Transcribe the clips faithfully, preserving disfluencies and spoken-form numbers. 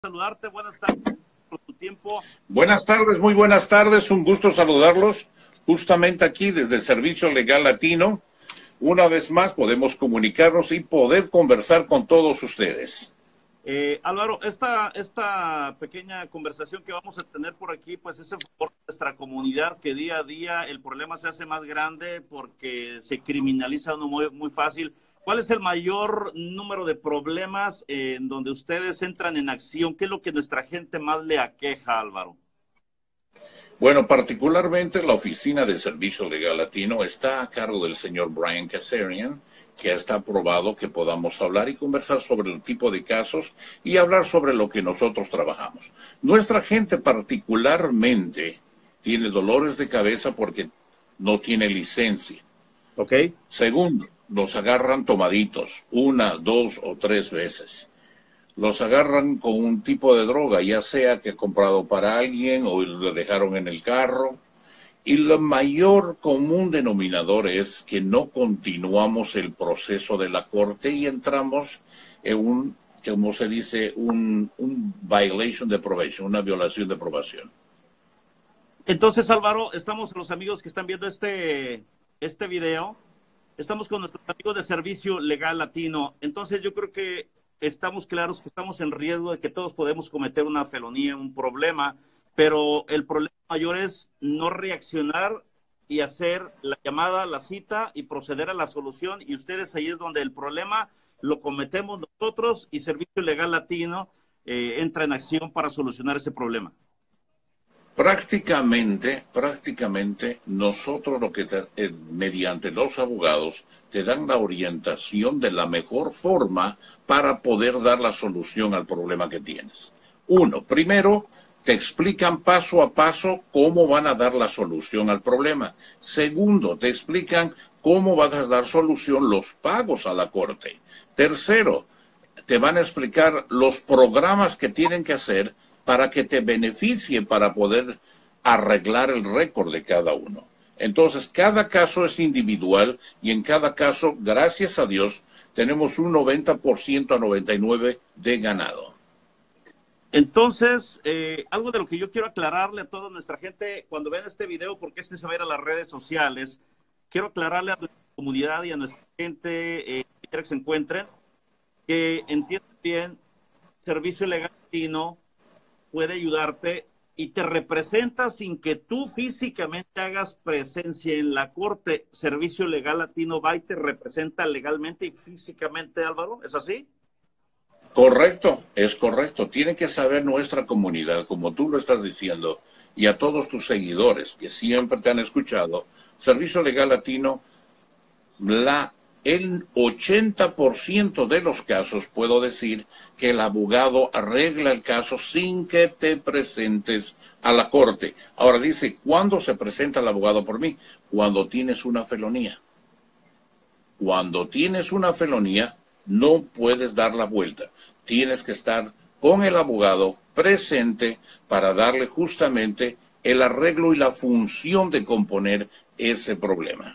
Saludarte, buenas tardes por tu tiempo. Buenas tardes, muy buenas tardes, un gusto saludarlos justamente aquí desde el Servicio Legal Latino. Una vez más podemos comunicarnos y poder conversar con todos ustedes. Eh, Álvaro, esta, esta pequeña conversación que vamos a tener por aquí, pues es en favor de nuestra comunidad, que día a día el problema se hace más grande porque se criminaliza uno muy, muy fácil. ¿Cuál es el mayor número de problemas eh, en donde ustedes entran en acción? ¿Qué es lo que nuestra gente más le aqueja, Álvaro? Bueno, particularmente la Oficina de Servicio Legal Latino está a cargo del señor Brian Kazarian, que está aprobado que podamos hablar y conversar sobre el tipo de casos y hablar sobre lo que nosotros trabajamos. Nuestra gente particularmente tiene dolores de cabeza porque no tiene licencia. Ok. Segundo, los agarran tomaditos, una, dos o tres veces. Los agarran con un tipo de droga, ya sea que ha comprado para alguien o lo dejaron en el carro. Y el mayor común denominador es que no continuamos el proceso de la corte y entramos en un, como se dice, un, un violation de probation, una violación de probación. Entonces, Álvaro, estamos los amigos que están viendo este, este video. Estamos con nuestros amigos de Servicio Legal Latino. Entonces yo creo que estamos claros que estamos en riesgo de que todos podemos cometer una felonía, un problema, pero el problema mayor es no reaccionar y hacer la llamada, la cita y proceder a la solución. Y ustedes ahí es donde el problema lo cometemos nosotros y Servicio Legal Latino eh, entra en acción para solucionar ese problema. Prácticamente, prácticamente, nosotros lo que te, eh, mediante los abogados te dan la orientación de la mejor forma para poder dar la solución al problema que tienes. Uno, primero, te explican paso a paso cómo van a dar la solución al problema. Segundo, te explican cómo vas a dar solución los pagos a la corte. Tercero, te van a explicar los programas que tienen que hacer para que te beneficie para poder arreglar el récord de cada uno. Entonces, cada caso es individual y en cada caso, gracias a Dios, tenemos un noventa por ciento a noventa y nueve por ciento de ganado. Entonces, eh, algo de lo que yo quiero aclararle a toda nuestra gente cuando vean este video, porque este se va a ir a las redes sociales, quiero aclararle a nuestra comunidad y a nuestra gente eh, que se encuentren, que entiendan bien, Servicio Legal Latino puede ayudarte y te representa sin que tú físicamente hagas presencia en la corte. Servicio Legal Latino va y te representa legalmente y físicamente, Álvaro, ¿es así? Correcto, es correcto. Tiene que saber nuestra comunidad, como tú lo estás diciendo, y a todos tus seguidores que siempre te han escuchado, Servicio Legal Latino, la el ochenta por ciento de los casos puedo decir que el abogado arregla el caso sin que te presentes a la corte. Ahora dice, ¿cuándo se presenta el abogado por mí? Cuando tienes una felonía. Cuando tienes una felonía, no puedes dar la vuelta. Tienes que estar con el abogado presente para darle justamente el arreglo y la función de componer ese problema.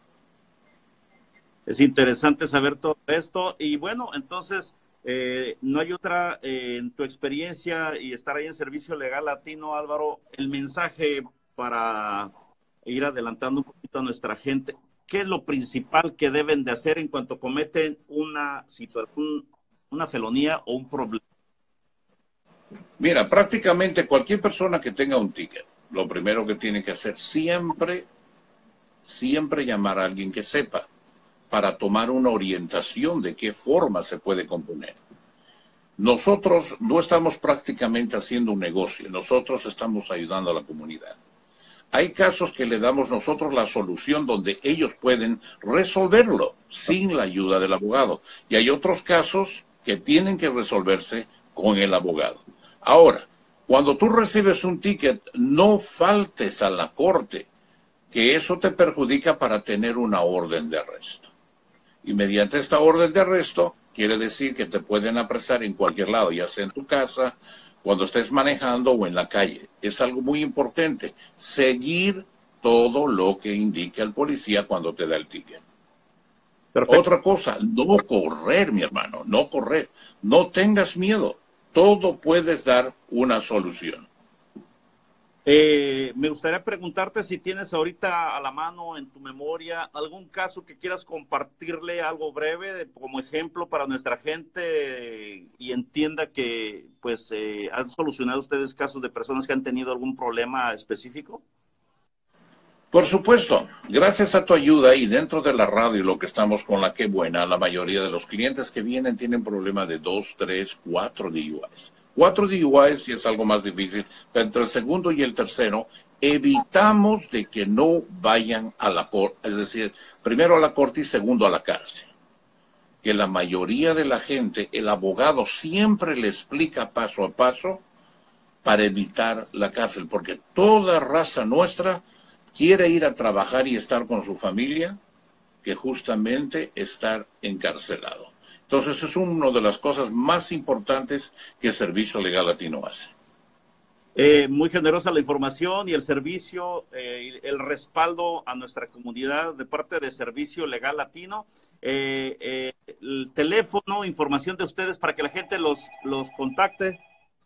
Es interesante saber todo esto y bueno, entonces eh, no hay otra eh, en tu experiencia y estar ahí en Servicio Legal Latino, Álvaro, el mensaje para ir adelantando un poquito a nuestra gente. ¿Qué es lo principal que deben de hacer en cuanto cometen una situación, una felonía o un problema? Mira, prácticamente cualquier persona que tenga un ticket, lo primero que tiene que hacer siempre, siempre llamar a alguien que sepa, para tomar una orientación de qué forma se puede componer. Nosotros no estamos prácticamente haciendo un negocio, nosotros estamos ayudando a la comunidad. Hay casos que le damos nosotros la solución donde ellos pueden resolverlo sin la ayuda del abogado. Y hay otros casos que tienen que resolverse con el abogado. Ahora, cuando tú recibes un ticket, no faltes a la corte, que eso te perjudica para tener una orden de arresto. Y mediante esta orden de arresto, quiere decir que te pueden apresar en cualquier lado, ya sea en tu casa, cuando estés manejando o en la calle. Es algo muy importante, seguir todo lo que indica el policía cuando te da el ticket. Perfecto. Otra cosa, no correr, mi hermano, no correr. No tengas miedo. todo puedes dar una solución. Eh, me gustaría preguntarte si tienes ahorita a la mano en tu memoria algún caso que quieras compartirle, algo breve como ejemplo para nuestra gente eh, y entienda que pues eh, han solucionado ustedes casos de personas que han tenido algún problema específico. Por supuesto, gracias a tu ayuda y dentro de la radio, lo que estamos con la que buena, la mayoría de los clientes que vienen tienen problemas de dos, tres, cuatro D U Is. Cuatro D U Is y es algo más difícil, pero entre el segundo y el tercero evitamos de que no vayan a la corte, es decir, primero a la corte y segundo a la cárcel. Que la mayoría de la gente, el abogado siempre le explica paso a paso para evitar la cárcel, porque toda raza nuestra quiere ir a trabajar y estar con su familia que justamente estar encarcelado. Entonces es una de las cosas más importantes que el Servicio Legal Latino hace. Eh, muy generosa la información y el servicio, eh, el respaldo a nuestra comunidad de parte de Servicio Legal Latino. Eh, eh, el teléfono, información de ustedes para que la gente los, los contacte.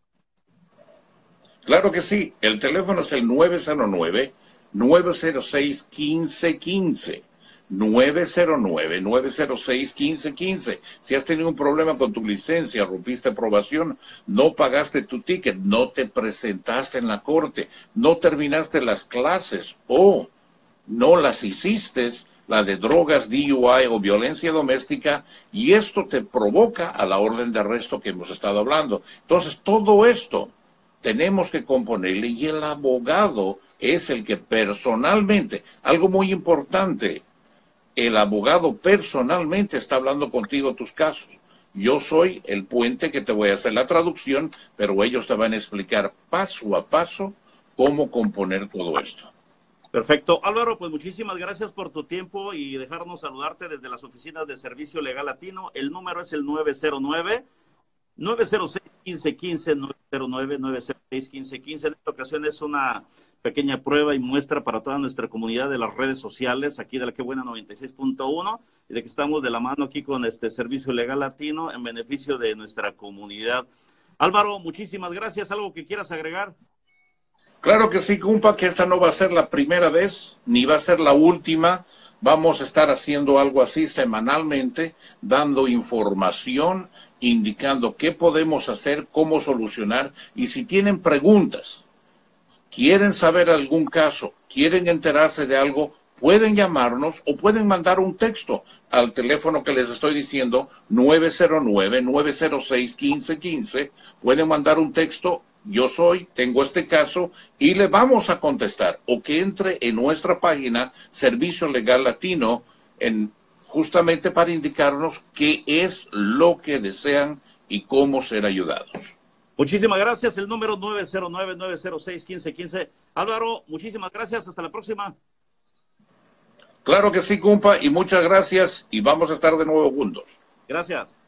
Claro que sí, el teléfono es el nueve cero nueve, nueve cero seis, uno cinco uno cinco. nueve cero nueve, nueve cero seis, uno cinco uno cinco. Si has tenido un problema con tu licencia, rompiste aprobación, no pagaste tu ticket, no te presentaste en la corte, no terminaste las clases o no las hiciste, la de drogas, D U I o violencia doméstica, y esto te provoca a la orden de arresto que hemos estado hablando. Entonces, todo esto tenemos que componerle y el abogado es el que personalmente, algo muy importante, el abogado personalmente está hablando contigo tus casos. Yo soy el puente que te voy a hacer la traducción, pero ellos te van a explicar paso a paso cómo componer todo esto. Perfecto. Álvaro, pues muchísimas gracias por tu tiempo y dejarnos saludarte desde las oficinas de Servicio Legal Latino. El número es el nueve cero nueve, nueve cero seis, uno cinco uno cinco, nueve cero nueve, nueve cero seis, uno cinco uno cinco. En esta ocasión es una pequeña prueba y muestra para toda nuestra comunidad de las redes sociales, aquí de la Que Buena noventa y seis punto uno, y de que estamos de la mano aquí con este Servicio Legal Latino en beneficio de nuestra comunidad. Álvaro, muchísimas gracias. ¿Algo que quieras agregar? Claro que sí, compa, que esta no va a ser la primera vez, ni va a ser la última. Vamos a estar haciendo algo así semanalmente, dando información, indicando qué podemos hacer, cómo solucionar, y si tienen preguntas, quieren saber algún caso, quieren enterarse de algo, pueden llamarnos o pueden mandar un texto al teléfono que les estoy diciendo, nueve cero nueve, nueve cero seis, uno cinco uno cinco. Pueden mandar un texto, yo soy, tengo este caso, y le vamos a contestar. O que entre en nuestra página, Servicio Legal Latino, en, justamente para indicarnos qué es lo que desean y cómo ser ayudados. Muchísimas gracias. El número nueve cero nueve, nueve cero seis, uno cinco uno cinco. Álvaro, muchísimas gracias. Hasta la próxima. Claro que sí, compa, y muchas gracias, y vamos a estar de nuevo juntos. Gracias.